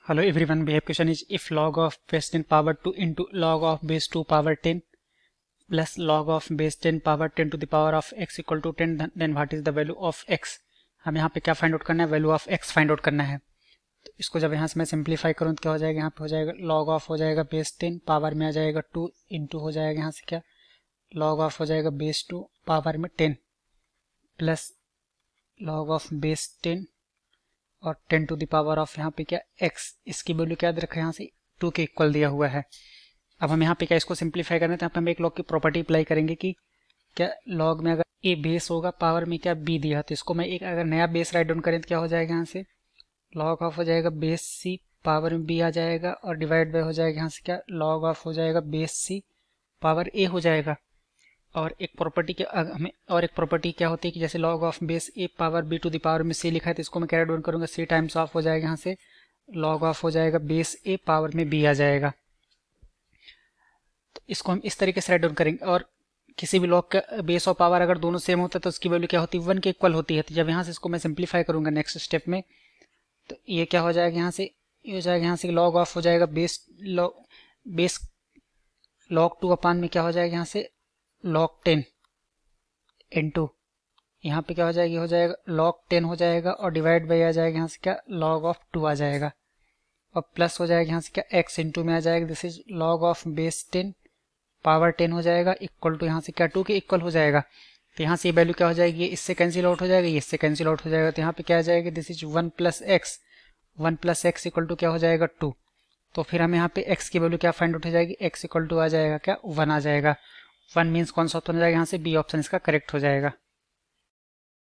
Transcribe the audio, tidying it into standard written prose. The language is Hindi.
Hello everyone, behave question is if log of base 10 power 2 into log of base 2 power 10 plus log of base 10 power 10 to the power of x equal to 10 then what is the value of x। हमें यहाँ पे क्या फाइंड आउट करना है, value of x find out करना है। तो इसको जब यहाँ से मैं सिंप्लीफाई करूँ तो क्या हो जाएगा, यहाँ पे हो जाएगा लॉग ऑफ हो जाएगा बेस 10 पावर में आ जाएगा 2 इंटू हो जाएगा यहाँ से क्या लॉग ऑफ हो जाएगा बेस 2 पावर में 10 प्लस लॉग ऑफ बेस 10 और 10 टू द पावर ऑफ यहाँ पे क्या x, इसकी वैल्यू क्या रखा है यहाँ से 2 के इक्वल दिया हुआ है। अब हम यहाँ पे क्या इसको सिंप्लीफाई करना है तो यहाँ पे हम एक लॉग की प्रॉपर्टी अप्लाई करेंगे कि क्या लॉग में अगर a बेस होगा पावर में क्या b दिया तो इसको मैं एक अगर नया बेस राइट डाउन करें तो क्या हो जाएगा यहाँ से लॉग ऑफ हो जाएगा बेस c पावर में b आ जाएगा और डिवाइड बाय हो जाएगा यहाँ से क्या लॉग ऑफ हो जाएगा बेस c पावर a हो जाएगा। और एक प्रॉपर्टी क्या होती है कि जैसे log of base a power b to the power में c लिखा है तो इसको मैं कैरी डाउन करूंगा c टाइम्स ऑफ हो जाएगा यहाँ से लॉग ऑफ हो जाएगा बेस a पावर में b आ जाएगा। तो इसको हम इस तरीके से राइट डाउन करेंगे। और किसी भी लॉग का बेस और पावर अगर दोनों सेम होता है तो उसकी वैल्यू क्या होती है 1 के इक्वल होती है। तो जब यहाँ से इसको मैं सिंप्लीफाई करूंगा नेक्स्ट स्टेप में तो ये क्या हो जाएगा यहाँ से ये हो जाएगा यहाँ से लॉग ऑफ हो जाएगा बेस लॉग 2 अपान में क्या हो जाएगा यहाँ से log 10 इंटू यहाँ पे क्या हो जाएगा log 10 हो जाएगा और डिवाइड बाई आ जाएगा यहाँ से क्या log ऑफ 2 आ जाएगा और प्लस हो जाएगा यहाँ से क्या x इंटू में आ जाएगा this is log of base 10 power 10 हो जाएगा इक्वल टू यहाँ से क्या 2 के इक्वल हो जाएगा। तो यहाँ से ये वैल्यू क्या हो जाएगी, ये इससे कैंसिल आउट हो जाएगा, ये इससे कैंसिल आउट हो जाएगा। तो यहाँ पे क्या आ जाएगा this is 1 plus x equal to क्या हो जाएगा 2। तो फिर हमें यहाँ पे x की वैल्यू क्या फाइंड आउट हो जाएगी, x इक्वल टू आ जाएगा क्या 1 आ जाएगा। 1 मीन्स कौन सा ऑप्शन हो जाएगा यहाँ से बी ऑप्शन इसका करेक्ट हो जाएगा।